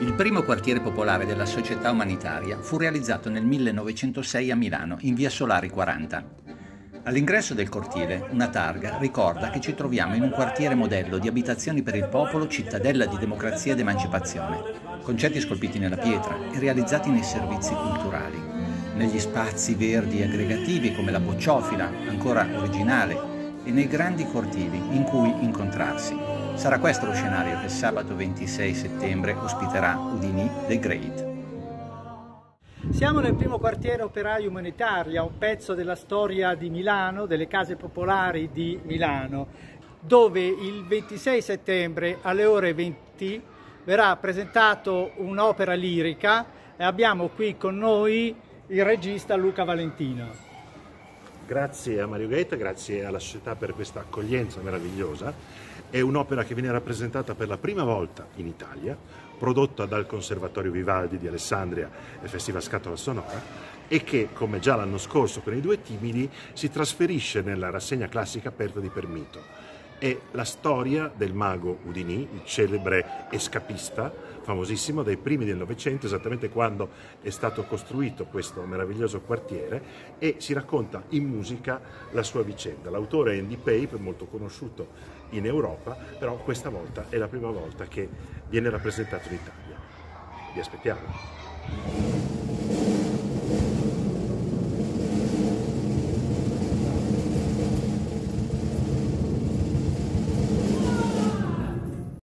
Il primo quartiere popolare della società umanitaria fu realizzato nel 1906 a Milano, in via Solari 40. All'ingresso del cortile, una targa ricorda che ci troviamo in un quartiere modello di abitazioni per il popolo, cittadella di democrazia ed emancipazione, concetti scolpiti nella pietra e realizzati nei servizi culturali, negli spazi verdi e aggregativi come la bocciofila, ancora originale, e nei grandi cortili in cui incontrarsi. Sarà questo lo scenario che sabato 26 settembre ospiterà Houdini The Great. Siamo nel primo quartiere operaio umanitaria, un pezzo della storia di Milano, delle case popolari di Milano, dove il 26 settembre alle ore 20 verrà presentato un'opera lirica e abbiamo qui con noi il regista Luca Valentino. Grazie a Mario Gaeta, grazie alla società per questa accoglienza meravigliosa. È un'opera che viene rappresentata per la prima volta in Italia, prodotta dal Conservatorio Vivaldi di Alessandria e Festival Scatola Sonora, e che, come già l'anno scorso con i Due Timidi, si trasferisce nella rassegna classica aperta di Permito. È la storia del mago Houdini, il celebre escapista, famosissimo dai primi del Novecento, esattamente quando è stato costruito questo meraviglioso quartiere, e si racconta in musica la sua vicenda. L'autore è Andy Pape, molto conosciuto in Europa, però questa volta è la prima volta che viene rappresentato in Italia. Vi aspettiamo.